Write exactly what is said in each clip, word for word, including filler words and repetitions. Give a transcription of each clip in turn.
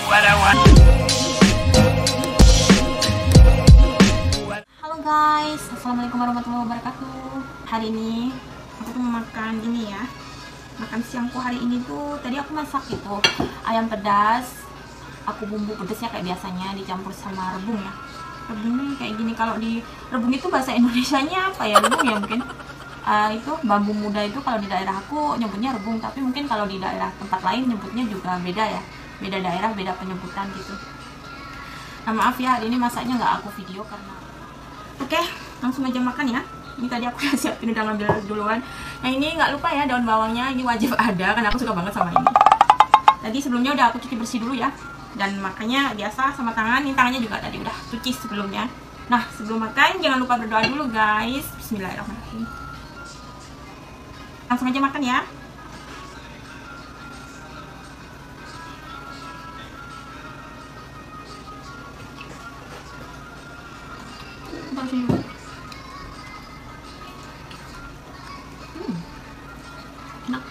Halo guys, assalamualaikum warahmatullahi wabarakatuh. Hari ini aku tuh mau makan ini ya. Makan siangku hari ini tuh tadi aku masak gitu ayam pedas. Aku bumbu pedasnya kayak biasanya dicampur sama rebung ya. Rebungnya kayak gini. Kalau di rebung itu bahasa Indonesianya apa ya? Rebung ya mungkin. Uh, itu bambu muda itu kalau di daerah aku nyebutnya rebung, tapi mungkin kalau di daerah tempat lain nyebutnya juga beda ya, beda daerah beda penyebutan gitu. Nah maaf ya hari ini masaknya nggak aku video karena oke okay, langsung aja makan ya. Ini tadi aku udah siapin, udah ngambil duluan. Nah ini nggak lupa ya daun bawangnya, ini wajib ada karena aku suka banget sama ini. Tadi sebelumnya udah aku cuci bersih dulu ya, dan makanya biasa sama tangan, ini tangannya juga tadi udah cuci sebelumnya. Nah sebelum makan jangan lupa berdoa dulu guys. Bismillahirrahmanirrahim. Langsung aja makan ya. Hmm. Enak.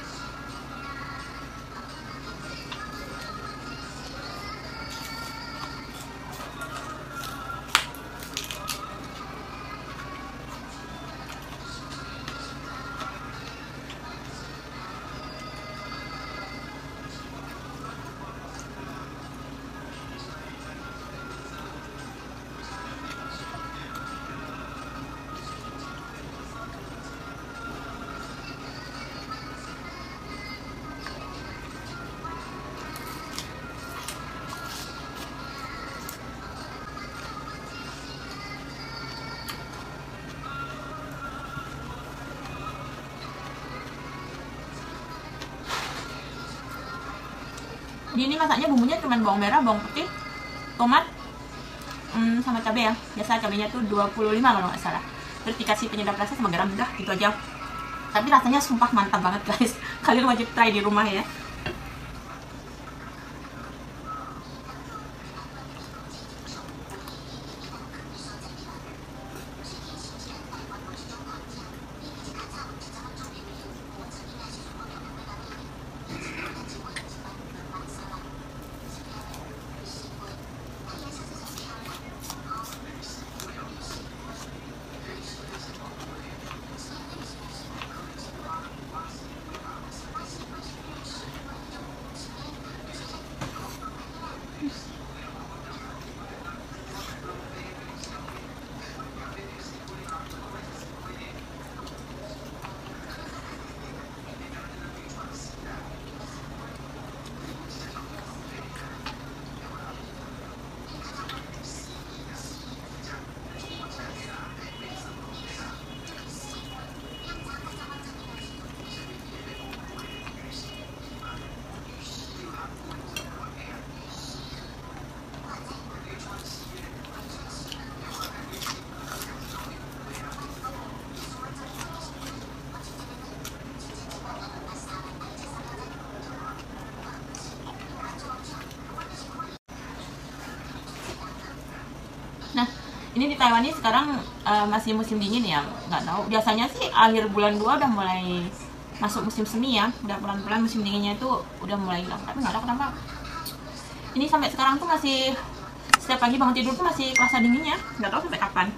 Jadi ini masaknya bumbunya cuma bawang merah, bawang putih, tomat, hmm, sama cabai ya. Biasa cabainya tuh dua puluh lima kalau nggak salah. Terus dikasih penyedap rasa sama garam, udah gitu aja. Tapi rasanya sumpah mantap banget guys. Kalian wajib try di rumah ya. Nah, ini di Taiwan ini sekarang uh, masih musim dingin ya, nggak tahu. Biasanya sih akhir bulan dua udah mulai masuk musim semi ya, udah pelan-pelan musim dinginnya itu udah mulai hilang. Tapi nggak tahu kenapa ini sampai sekarang tuh masih setiap pagi bangun tidur tuh masih kerasa dinginnya, nggak tahu sampai kapan.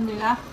alhamdulillah